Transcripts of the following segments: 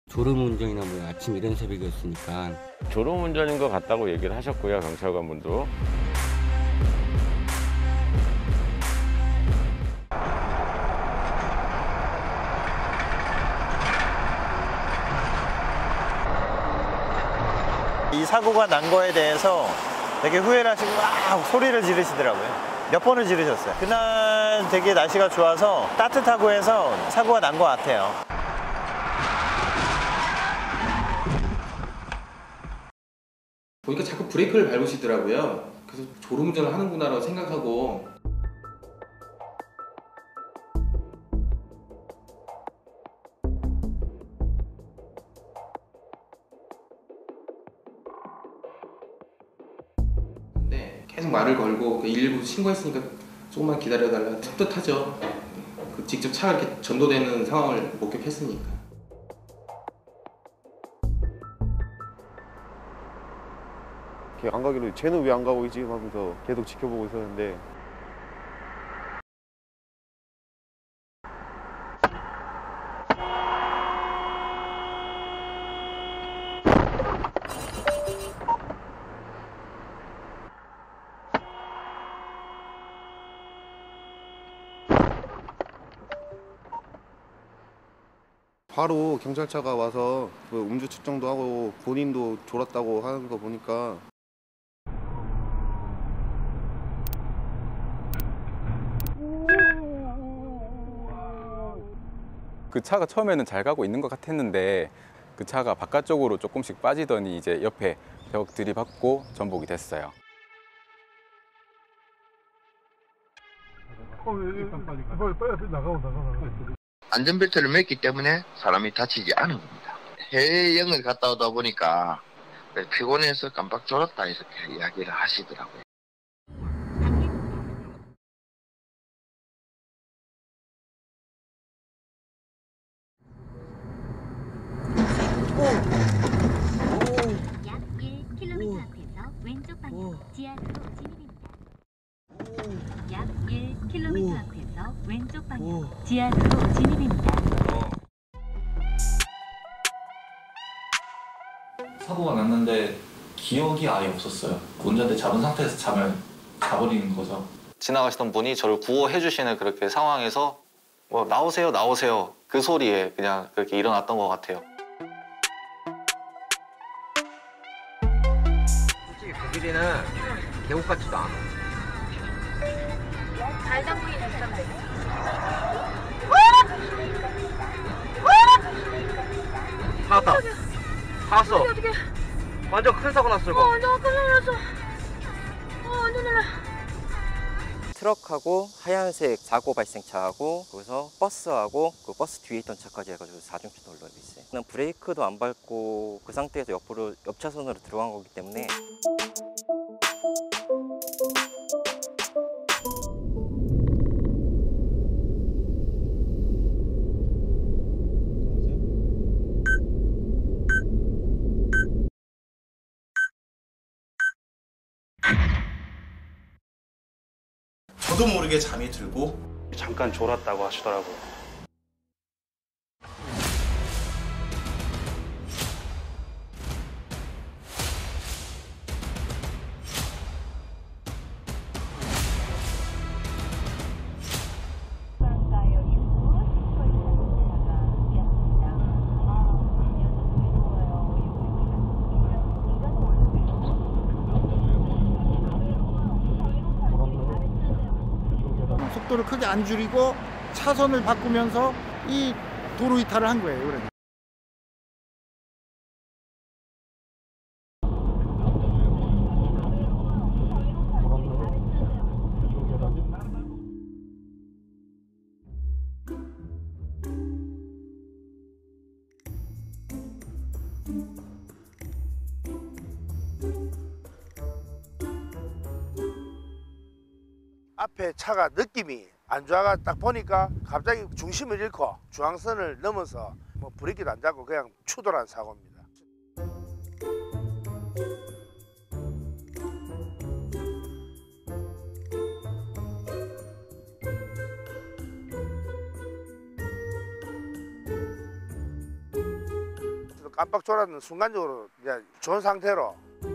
졸음운전이나 뭐 아침 이런 새벽이었으니까. 졸음운전인 것 같다고 얘기를 하셨고요, 경찰관분도. 이 사고가 난 거에 대해서 되게 후회를 하시고 막 소리를 지르시더라고요. 몇 번을 지르셨어요. 그날 되게 날씨가 좋아서 따뜻하고 해서 사고가 난 것 같아요. 보니까 자꾸 브레이크를 밟으시더라고요. 그래서 졸음운전을 하는구나라고 생각하고. 네, 계속 말을 걸고 119 신고했으니까 조금만 기다려달라. 떳떳하죠. 직접 차가 이렇게 전도되는 상황을 목격했으니까. 걔 안 가기로 쟤는 왜 안 가고 있지 하면서 계속 지켜보고 있었는데 바로 경찰차가 와서 그 음주 측정도 하고 본인도 졸았다고 하는 거 보니까 그 차가 처음에는 잘 가고 있는 것 같았는데 그 차가 바깥쪽으로 조금씩 빠지더니 이제 옆에 벽 들이받고 전복이 됐어요. 빨리 나가고. 안전벨트를 맸기 때문에 사람이 다치지 않은 겁니다. 해외여행을 갔다 오다 보니까 피곤해서 깜빡 졸았다 이렇게 이야기를 하시더라고요. 약 1km 앞에서 왼쪽 방향 지하로 진입입니다. 약 1km 앞에서 왼쪽 방향 지하로 진입입니다. 사고가 났는데 기억이 아예 없었어요. 운전대 잡은 상태에서 잠을 자버리는 거죠. 지나가시던 분이 저를 구호해 주시는 그렇게 상황에서 뭐 나오세요 나오세요 그 소리에 그냥 그렇게 일어났던 것 같아요. 솔직히 그 길이는 계곡 같지도 않아. 발당분이 됐던데. 살았다. 살았어. 어떻게? 완전 큰 사고 났어 이거. 완전 깜짝 놀랐어. 완전 놀라. 트럭하고 하얀색 사고 발생차하고 거기서 버스하고 그 버스 뒤에 있던 차까지 해가지고 4중차 돌로 알고 있어요. 그냥 브레이크도 안 밟고 그 상태에서 옆으로 옆차선으로 들어간 거기 때문에. 저도 모르게 잠이 들고 잠깐 졸았다고 하시더라고요. 속도를 크게 안 줄이고 차선을 바꾸면서 이 도로 이탈을 한 거예요. 그래. 앞에 차가 느낌이 안 좋아가 딱 보니까 갑자기 중심을 잃고 중앙선을 넘어서 뭐 브레이크도 안 잡고 그냥 추돌한 사고입니다. 깜빡 졸았는 순간적으로 이제 좋은 상태로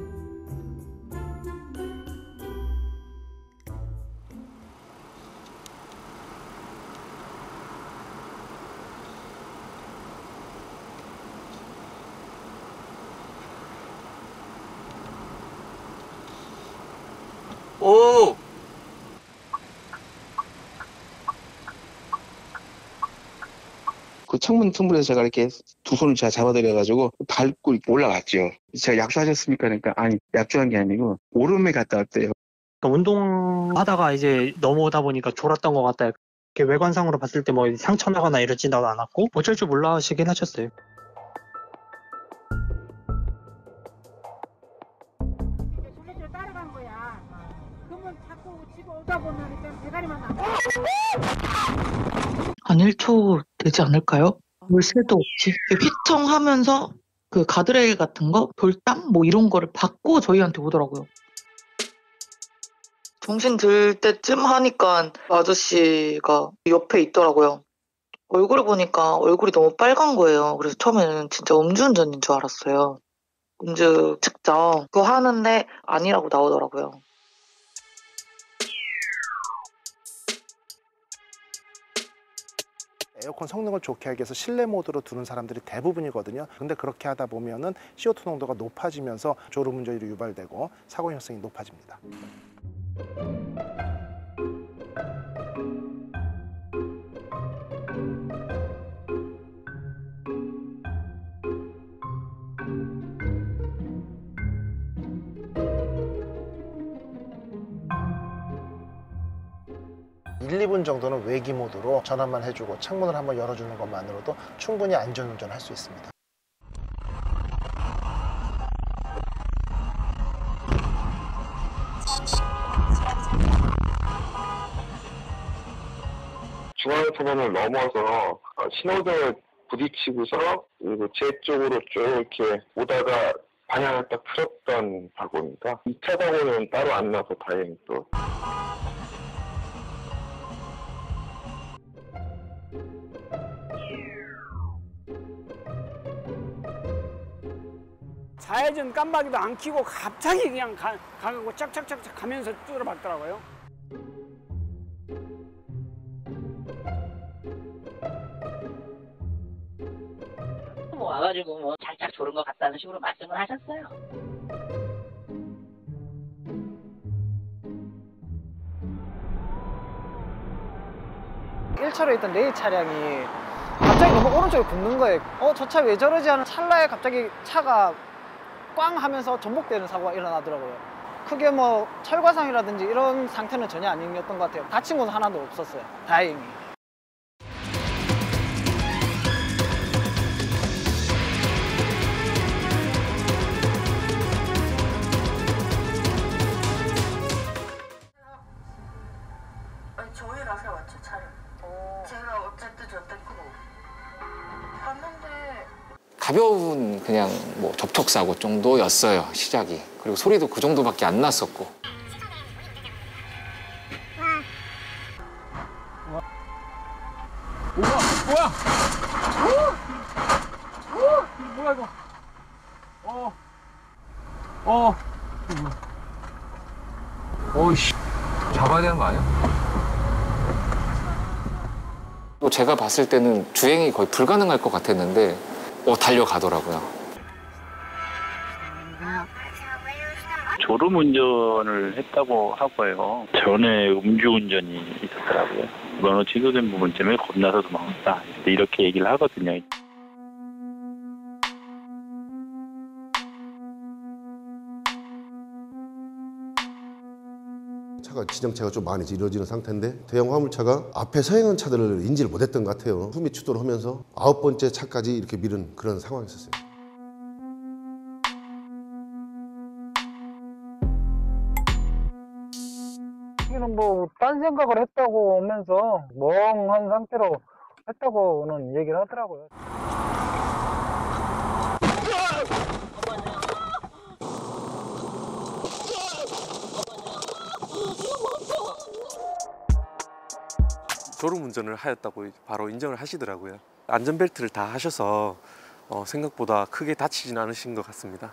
오! 그 창문 틈으로서 제가 이렇게 두 손을 제가 잡아드려가지고 밟고 이렇게 올라갔죠. 제가 약주하셨습니까? 그러니까 아니 약주한 게 아니고 오름에 갔다 왔대요. 그러니까 운동하다가 이제 넘어오다 보니까 졸았던 것 같다. 이렇게 외관상으로 봤을 때 뭐 상처 나거나 이러지도 않았고 어쩔 줄 몰라 하시긴 하셨어요. 따라간 거야. 그러면 자꾸 집에 오다 보면 일단 대가리만 나가. 한 1초 되지 않을까요? 물새도 없이 휘청하면서 그 가드레일 같은 거, 돌담 뭐 이런 거를 받고 저희한테 오더라고요. 정신 들 때쯤 하니까 아저씨가 옆에 있더라고요. 얼굴을 보니까 얼굴이 너무 빨간 거예요. 그래서 처음에는 진짜 음주운전인 줄 알았어요. 음주 측정 그거 하는데 아니라고 나오더라고요. 에어컨 성능을 좋게 하기 위해서 실내 모드로 두는 사람들이 대부분이거든요. 근데 그렇게 하다 보면은 CO2 농도가 높아지면서 졸음운전이 유발되고 사고 현상이 높아집니다. 일, 2분 정도는 외기 모드로 전환만 해주고 창문을 한번 열어주는 것만으로도 충분히 안전운전할 수 있습니다. 중앙선을 넘어서 신호등을 부딪히고서 그리고 제 쪽으로 쭉 이렇게 오다가 방향을 딱 틀었던 사고입니다. 2차 사고는 따로 안 나서 다행히 또. 좌회전 깜빡이도 안 켜고 갑자기 그냥 가고 짝짝짝짝 가면서 뚫어봤더라고요. 와가지고 뭐 살짝 졸은 것 같다는 식으로 말씀을 하셨어요. 일차로에 있던 레이 차량이 갑자기 너무 오른쪽에 붙는 거예요. 저 차 왜 저러지 하는 찰나에 갑자기 차가 꽝 하면서 전복되는 사고가 일어나더라고요. 크게 뭐 철과상이라든지 이런 상태는 전혀 아니었던 것 같아요. 다친 곳은 하나도 없었어요. 다행히. 아니 저희라서 왔죠 차량. 제가 어쨌든 저때고 봤는데 가벼운 그냥 뭐 접촉사고 정도였어요, 시작이. 그리고 소리도 그 정도밖에 안 났었고. 뭐야? 뭐야 이거? 어이씨. 잡아야 되는 거 아니야? 또 제가 봤을 때는 주행이 거의 불가능할 것 같았는데 달려가더라고요. 졸음운전을 했다고 하고요. 전에 음주운전이 있었더라고요. 면허 취소된 부분 때문에 겁나서 도망갔다. 이렇게 얘기를 하거든요. 차가 지정체가 좀 많이 이루어지는 상태인데 대형 화물차가 앞에 서 있는 차들을 인지를 못했던 것 같아요. 후미 추돌을 하면서 9번째 차까지 이렇게 밀은 그런 상황이었어요. 이는 뭐 딴 생각을 했다고 하면서 멍한 상태로 했다고는 얘기를 하더라고요. 졸음운전을 하였다고 바로 인정을 하시더라고요. 안전벨트를 다 하셔서 생각보다 크게 다치진 않으신 것 같습니다.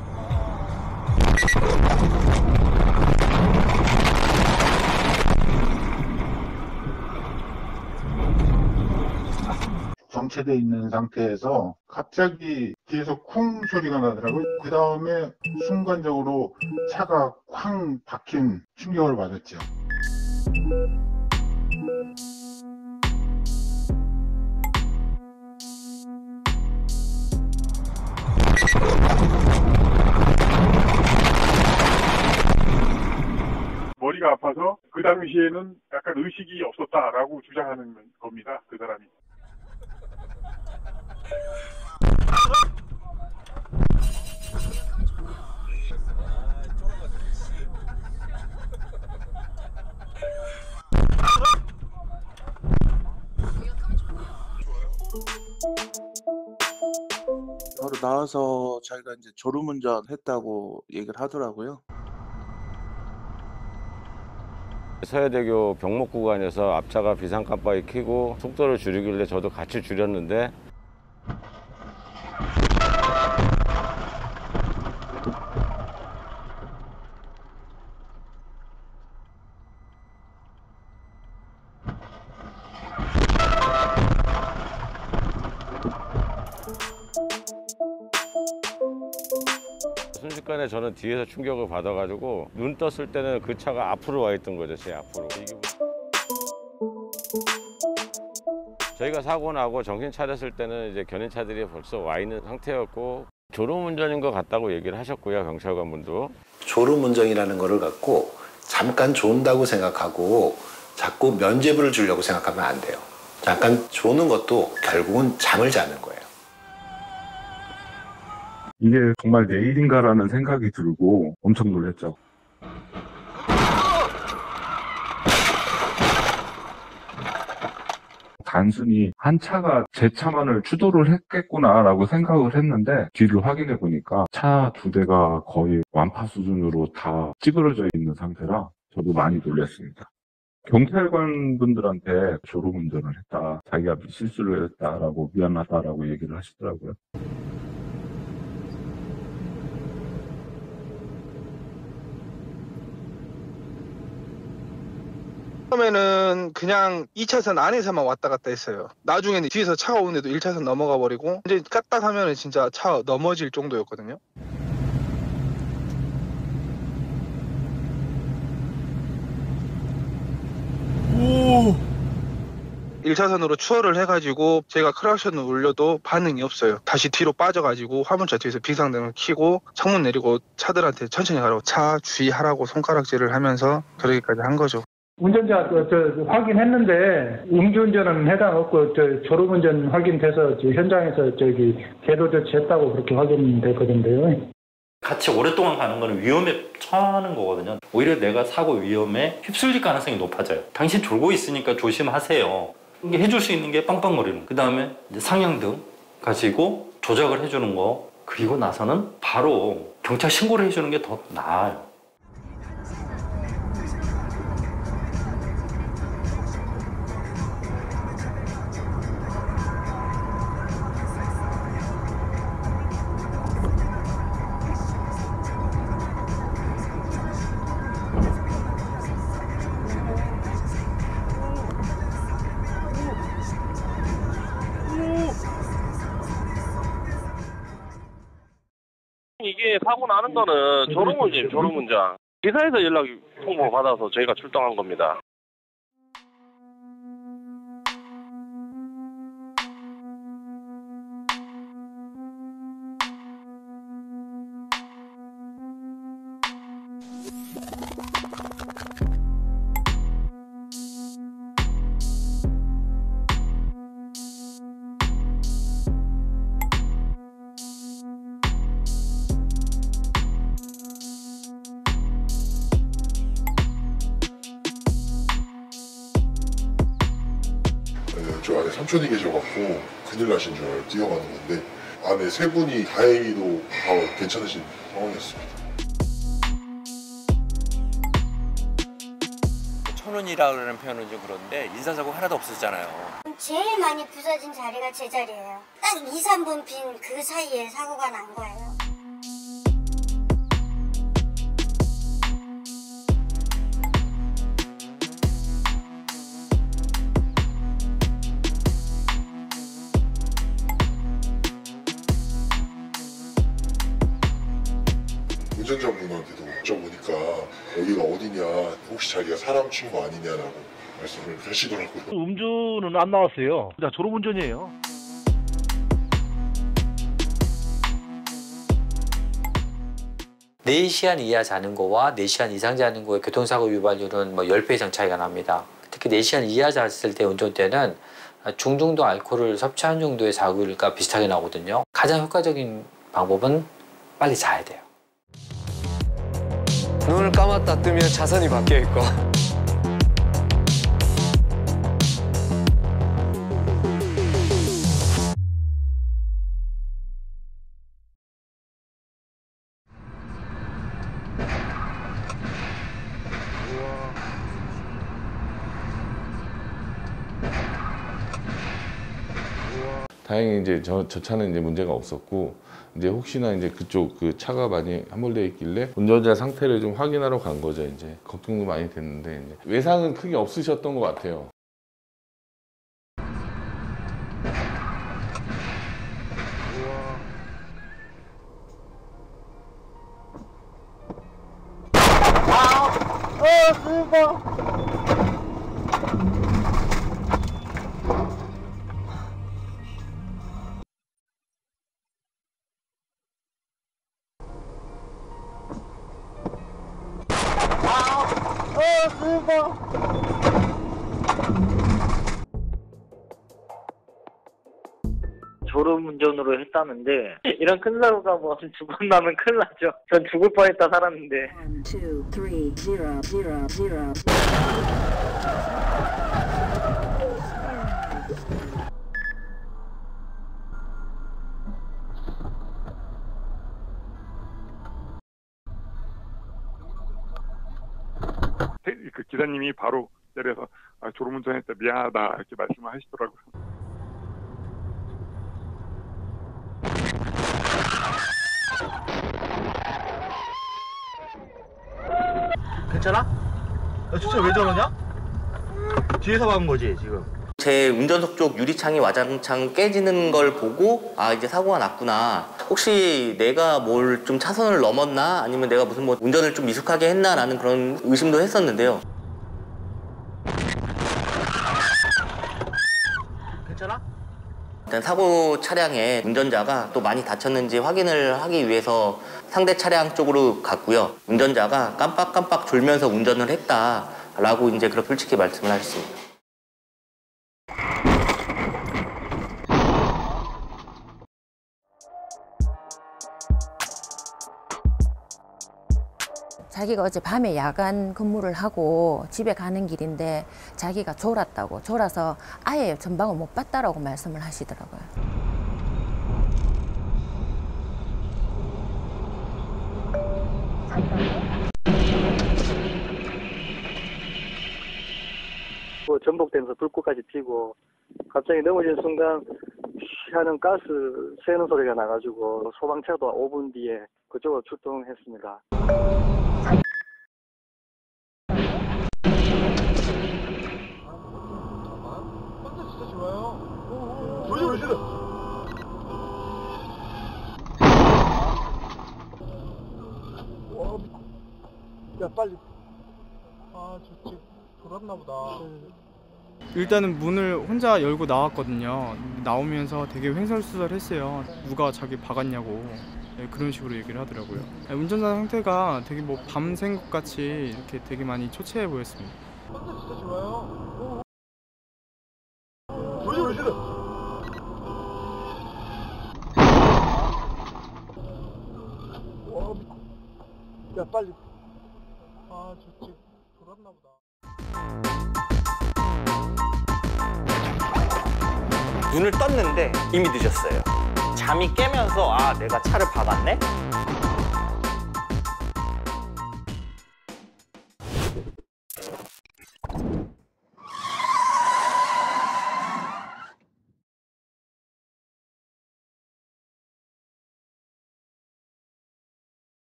정체돼 있는 상태에서 갑자기 뒤에서 쿵 소리가 나더라고요. 그 다음에 순간적으로 차가 쾅 박힌 충격을 받았죠. 머리가 아파서 그 당시에는 약간 의식이 없었다라고 주장하는 겁니다. 그 사람이. 바로 나와서 자기가 이제 졸음운전 했다고 얘기를 하더라고요. 서해대교 병목 구간에서 앞차가 비상 깜빡이 켜고 속도를 줄이길래 저도 같이 줄였는데 순식간에 저는 뒤에서 충격을 받아가지고 눈 떴을 때는 그 차가 앞으로 와 있던 거죠, 제 앞으로. 저희가 사고 나고 정신 차렸을 때는 이제 견인차들이 벌써 와 있는 상태였고 졸음운전인 것 같다고 얘기를 하셨고요, 경찰관분도. 졸음운전이라는 거를 갖고 잠깐 존다고 생각하고 자꾸 면죄부를 주려고 생각하면 안 돼요. 잠깐 조는 것도 결국은 잠을 자는 거예요. 이게 정말 내일인가라는 생각이 들고 엄청 놀랐죠. 단순히 한 차가 제 차만을 추돌을 했겠구나라고 생각을 했는데 뒤를 확인해 보니까 차 2대가 거의 완파 수준으로 다 찌그러져 있는 상태라 저도 많이 놀랐습니다. 경찰관 분들한테 졸음운전을 했다, 자기가 실수를 했다라고 미안하다라고 얘기를 하시더라고요. 처음에는 그냥 2차선 안에서만 왔다 갔다 했어요. 나중에는 뒤에서 차가 오는데도 1차선 넘어가 버리고 이제 까딱하면 진짜 차 넘어질 정도였거든요. 오! 1차선으로 추월을 해가지고 제가 크락션을 울려도 반응이 없어요. 다시 뒤로 빠져가지고 화물차 뒤에서 비상등을 켜고 창문 내리고 차들한테 천천히 가라고 차 주의하라고 손가락질을 하면서 그러기까지 한 거죠. 운전자 확인했는데 음주운전은 해당 없고 졸음운전 확인돼서 현장에서 계도 조치했다고 그렇게 확인됐거든요. 같이 오랫동안 가는 거는 위험에 처하는 거거든요. 오히려 내가 사고 위험에 휩쓸릴 가능성이 높아져요. 당신 졸고 있으니까 조심하세요. 이게 해줄 수 있는 게 빵빵거리는 거. 그 다음에 이제 상향등 가지고 조작을 해주는 거. 그리고 나서는 바로 경찰 신고를 해주는 게 더 나아요. 이게 사고 나는 거는 졸음운전. 기사에서 연락 통보 받아서 저희가 출동한 겁니다. 저 안에 삼촌이 계셔갖고 큰일 나신 줄 알고 뛰어가는 건데 안에 3분이 다행히도 다 괜찮으신 상황이었습니다. 1000원이라는 표현은 좀 그런데 인사사고 하나도 없었잖아요. 제일 많이 부서진 자리가 제 자리예요. 딱 2, 3분 빈 그 사이에 사고가 난 거예요. 운전자분한테도 여쭤보니까 여기가 어디냐, 혹시 자기가 사람 친구 아니냐라고 말씀을 하시더라고요. 음주는 안 나왔어요. 그냥 졸음운전이에요. 네 시간 이하 자는 거와 4시간 이상 자는 거의 교통사고 유발률은 뭐 10배 이상 차이가 납니다. 특히 4시간 이하 잤을 때 운전대는 중중도 알코올을 섭취한 정도의 사고율과 비슷하게 나오거든요. 가장 효과적인 방법은 빨리 자야 돼요. 눈을 감았다 뜨면 차선이 바뀌어 있고. 다행히 이제 저 차는 이제 문제가 없었고, 이제 혹시나 이제 그쪽 그 차가 많이 함몰되어 있길래 운전자 상태를 좀 확인하러 간 거죠. 이제 걱정도 많이 됐는데 이제 외상은 크게 없으셨던 것 같아요. 졸음운전으로 했다는데 이런 큰 사고가 뭐 죽었나면 큰일 나죠. 전 죽을 뻔했다 살았는데. 1, 2, 3, 0, 0, 0. 그 기사님이 바로 내려서 졸음운전했다 미안하다 이렇게 말씀을 하시더라고요. 괜찮아? 야, 진짜 왜 저러냐? 뒤에서 박은 거지 지금. 제 운전석 쪽 유리창이 와장창 깨지는 걸 보고 아 이제 사고가 났구나. 혹시 내가 뭘 좀 차선을 넘었나 아니면 내가 무슨 뭐 운전을 좀 미숙하게 했나라는 그런 의심도 했었는데요. 괜찮아? 일단 사고 차량의 운전자가 또 많이 다쳤는지 확인을 하기 위해서 상대 차량 쪽으로 갔고요. 운전자가 깜빡깜빡 졸면서 운전을 했다라고 이제 그렇게 솔직히 말씀을 하셨습니다. 자기가 어제 밤에 야간 근무를 하고 집에 가는 길인데 자기가 졸았다고, 졸아서 아예 전방을 못 봤다라고 말씀을 하시더라고요. 전복되면서 불꽃까지 피고 갑자기 넘어진 순간 하는 가스 새는 소리가 나가지고 소방차도 5분 뒤에 그쪽으로 출동했습니다. 야 빨리. 아 저 돌았나 보다. 일단은 문을 혼자 열고 나왔거든요. 나오면서 되게 횡설수설했어요. 누가 자기 박았냐고 그런 식으로 얘기를 하더라고요. 운전자 상태가 되게 뭐 밤샌 것 같이 이렇게 되게 많이 초췌해 보였습니다. 진짜 좋아요. 야 빨리. 아 저 돌았나 보다. 눈을 떴는데 이미 늦었어요. 잠이 깨면서 아 내가 차를 박았네?